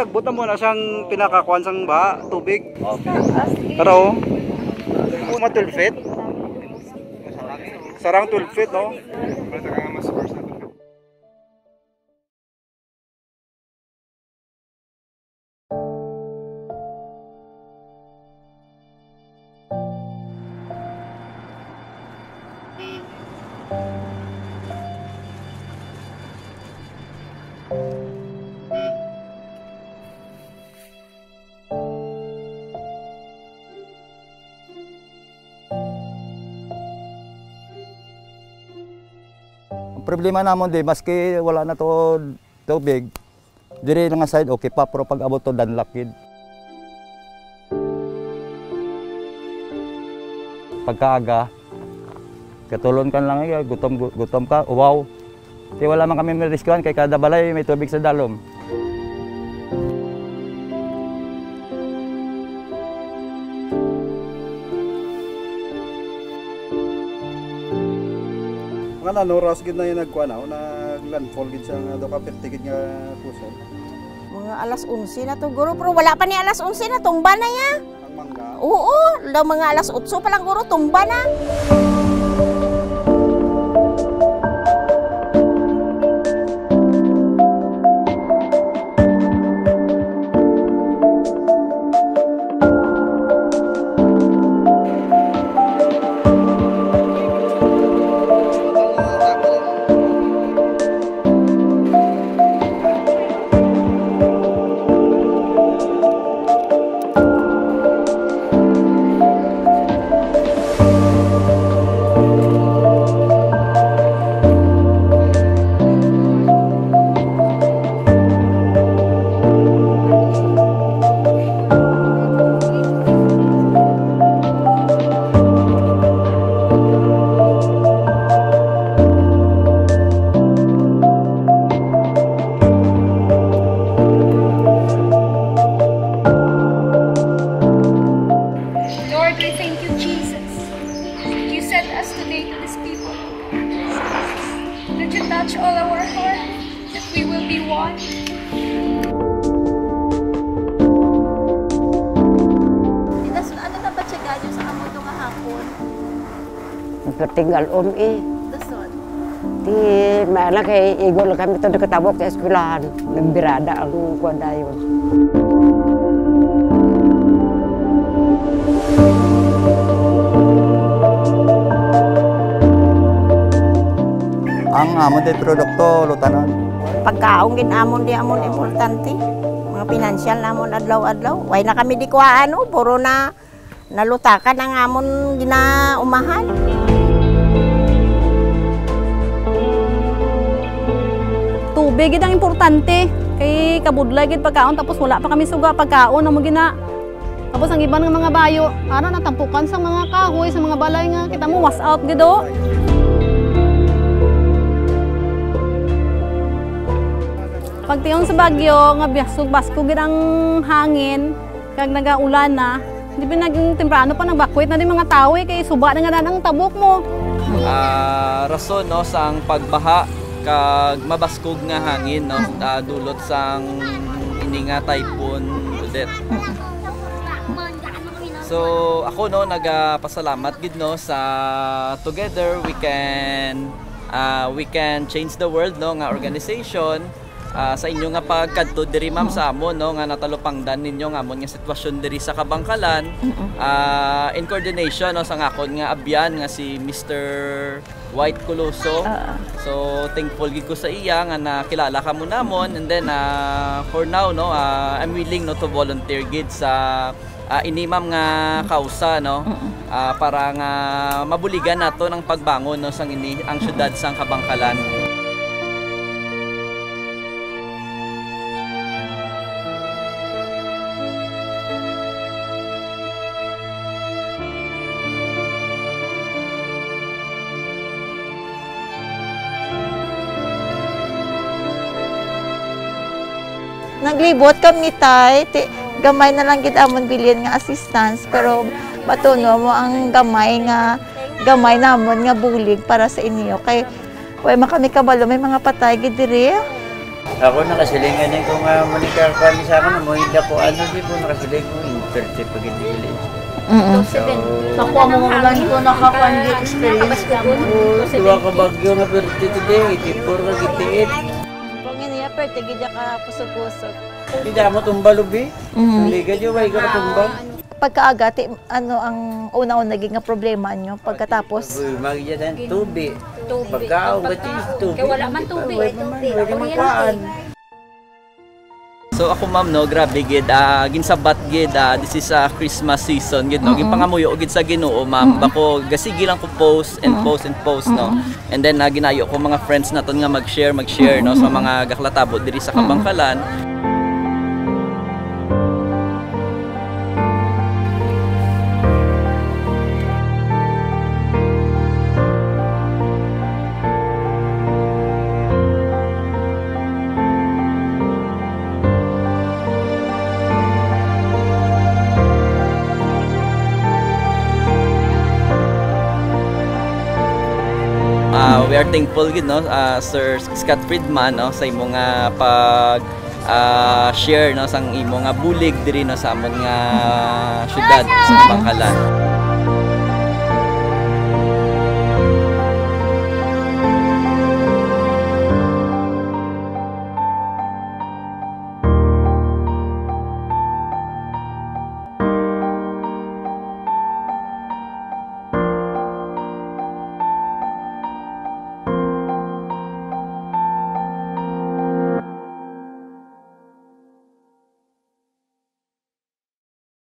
sagbot mo na siyang pinakakuan sang ba, tubig. Okay. Pero, mga 12 feet. Sarang 12 feet, no? Problema namon di maski wala na to tubig, diri nga side okay pa pero pag abot to danlakid. Pagkaaga katulon kan lang gutom ka, wow. Di wala man kami miriskuhan kay kada balay may tubig sa dalom. Nga oras gid na yung nagkuha na, naglandfall gid siya nga daw kapirtigid nga puson. Mga alas 11 na to guro, pero wala pa ni alas 11 na, tumba na ya. Ang mangga? Oo, daw mga alas 8 pa lang guro, tumba na. Touch all our heart, that we will be one. Ano na ba siya ganyo sa kamundo nga hapon? Nagpatinggal Dason? Di maala kay igol kami ito nakatabok sa eskwelahan. Nagbirada ang kwada yun. Ang amon di produkto lutanon. Pagkaong ginamon di amon importante. Mga pinansyal namon adlaw-adlaw. Way na kami di kuhaan, puro na nalutakan ang amon ginaumahan. Tubig gid ang importante. Kay kabudlay gid pagkaon tapos wala pa kami suga pagkaon amo gina. Tapos ang iban nga mga bayo, ara natampukan sa mga kahoy, sa mga balay nga kita mo was out gid do. Pagtiyon sa bagyo, nga basko gid ang hangin, kag nagaulan na, hindi pa naging temprano pa nagbakwit na din mga tawi kay suba na nga ang tabok mo. Rason no sang pagbaha kag mabaskog nga hangin no dulot sang ini nga Typhoon ODETTE. So ako no nagapasalamat gid no sa together we can change the world no nga organization. Sa inyo nga pagkadto diri ma'am sa amon no nga natalupangdan ninyo nga amon nga sitwasyon diri sa Kabangkalan in coordination no sa ngakon nga abyan nga si Mr. White Coloso. So thankful gid ko sa iya nga nakilala ka mo namon, and then for now no I'm willing no to volunteer gid sa ini ma'am nga kausa no para nga mabuligan nato ng pagbangon no sang ini ang syudad sang Kabangkalan. Naglibot kami tay, gamay na lang gid amon bilyan nga assistance, pero batuno mo ang gamay namon nga bulig para sa inyo kay way man kami kabalo may mga patay gid diri. Ako nakasilingan din kung manika kami sa akin, mo hindi ako di po nakasiling ko internship pag hindi gili. So, Nakuha mo lang ito nakakuha experience ka mo. Dua ka bagyo nga pero today, 84 ka gitiit. Kung iniya per tigidya ka pusok-pusok. Hindi mo tumbalubi. Liga diyo ba ka tumbal? Pagkaagati, ano ang una-una naging problema nyo pagkatapos? Magigya din tubig. Pagkaon ka tubig. Kaya wala man tubig. Pwede magkaan. So ako ma'am no, grabe gid ginsabat gid this is a Christmas season gid no. Ginpangamuyo gid sa Ginoo ma'am. Bako gasigi lang ko post and post no. And then ginayo ko mga friends naton nga mag-share no sa mga gaklatabo diri sa Kabangkalan. We are thankful gid no Sir Scott Friedman no sa imong pag share no sang imong bulig diri no sa amon nga syudad sa Kabangkalan.